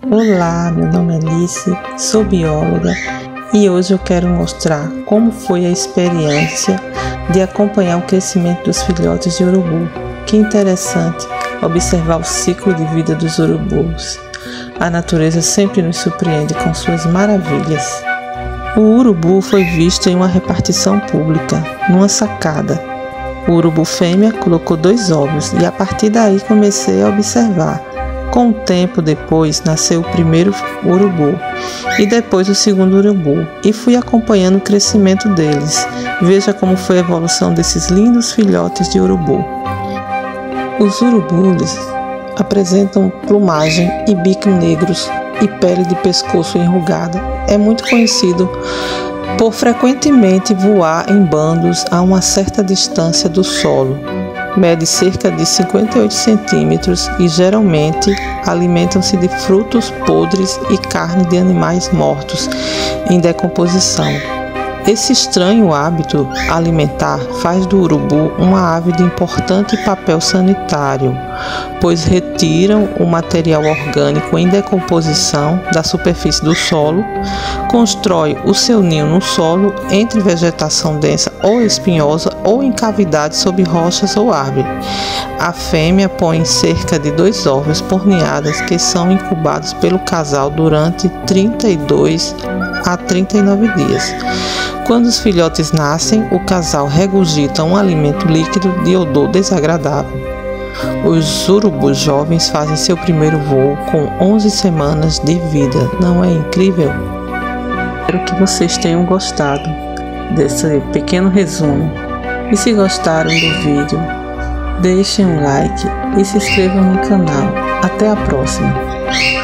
Olá, meu nome é Alice, sou bióloga e hoje eu quero mostrar como foi a experiência de acompanhar o crescimento dos filhotes de urubu. Que interessante observar o ciclo de vida dos urubus. A natureza sempre nos surpreende com suas maravilhas. O urubu foi visto em uma repartição pública, numa sacada. O urubu fêmea colocou 2 ovos e a partir daí comecei a observar. Com o tempo depois nasceu o primeiro urubu e depois o segundo urubu e fui acompanhando o crescimento deles. Veja como foi a evolução desses lindos filhotes de urubu. Os urubus apresentam plumagem e bico negros e pele de pescoço enrugada. É muito conhecido por frequentemente voar em bandos a uma certa distância do solo. Mede cerca de 58 centímetros e geralmente alimentam-se de frutos podres e carne de animais mortos em decomposição. Esse estranho hábito alimentar faz do urubu uma ave de importante papel sanitário, pois retiram o material orgânico em decomposição da superfície do solo, constrói o seu ninho no solo entre vegetação densa ou espinhosa ou em cavidades sob rochas ou árvore. A fêmea põe cerca de 2 ovos por ninhadas que são incubados pelo casal durante 32 a 39 dias. Quando os filhotes nascem, o casal regurgita um alimento líquido de odor desagradável. Os urubus jovens fazem seu primeiro voo com 11 semanas de vida. Não é incrível? Espero que vocês tenham gostado desse pequeno resumo. E se gostaram do vídeo, deixem um like e se inscrevam no canal. Até a próxima!